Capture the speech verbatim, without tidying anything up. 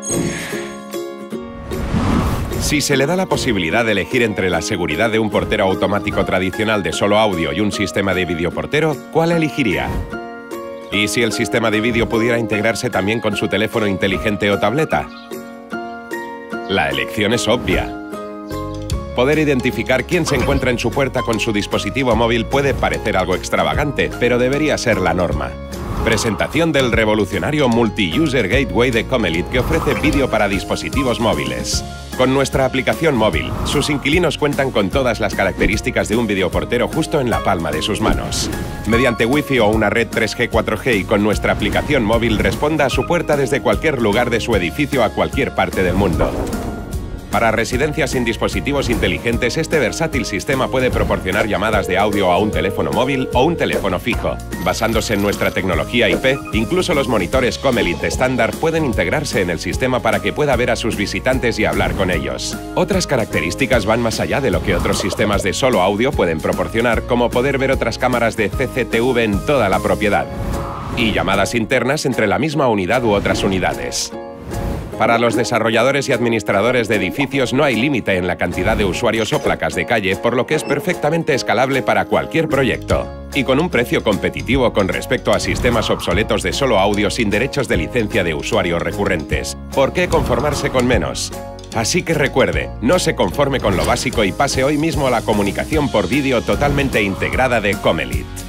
Si se le da la posibilidad de elegir entre la seguridad de un portero automático tradicional de solo audio y un sistema de videoportero, ¿cuál elegiría? ¿Y si el sistema de vídeo pudiera integrarse también con su teléfono inteligente o tableta? La elección es obvia. Poder identificar quién se encuentra en su puerta con su dispositivo móvil puede parecer algo extravagante, pero debería ser la norma. Presentación del revolucionario Multi-User Gateway de Comelit, que ofrece vídeo para dispositivos móviles. Con nuestra aplicación móvil, sus inquilinos cuentan con todas las características de un videoportero justo en la palma de sus manos. Mediante Wi-Fi o una red tres G cuatro G y con nuestra aplicación móvil, responda a su puerta desde cualquier lugar de su edificio a cualquier parte del mundo. Para residencias sin dispositivos inteligentes, este versátil sistema puede proporcionar llamadas de audio a un teléfono móvil o un teléfono fijo. Basándose en nuestra tecnología I P, incluso los monitores Comelit estándar pueden integrarse en el sistema para que pueda ver a sus visitantes y hablar con ellos. Otras características van más allá de lo que otros sistemas de solo audio pueden proporcionar, como poder ver otras cámaras de C C T V en toda la propiedad y llamadas internas entre la misma unidad u otras unidades. Para los desarrolladores y administradores de edificios no hay límite en la cantidad de usuarios o placas de calle, por lo que es perfectamente escalable para cualquier proyecto. Y con un precio competitivo con respecto a sistemas obsoletos de solo audio sin derechos de licencia de usuarios recurrentes. ¿Por qué conformarse con menos? Así que recuerde, no se conforme con lo básico y pase hoy mismo a la comunicación por vídeo totalmente integrada de Comelit.